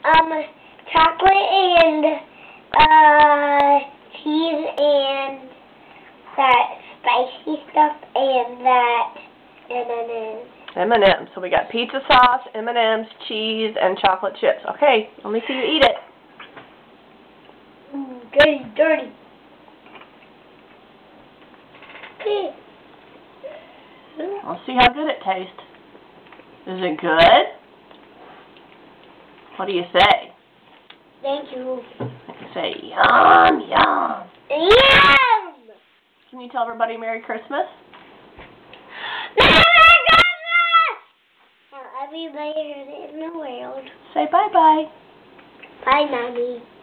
chocolate and cheese and that spicy stuff and that M&M's. M&M's. So we got pizza sauce, M&M's, cheese, and chocolate chips. Okay, let me see you eat it. Dirty, dirty. Let's see how good it tastes. Is it good? What do you say? Thank you. Say yum, yum. Yum! Can you tell everybody Merry Christmas? Merry Christmas! Now everybody in the world. Say bye-bye. Bye, Mommy.